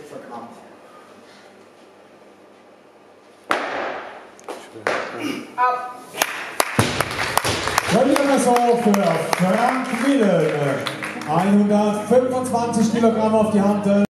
Gramm. Ab! Verliererresort für Frank Willen. 125 Kilogramm auf die Hand.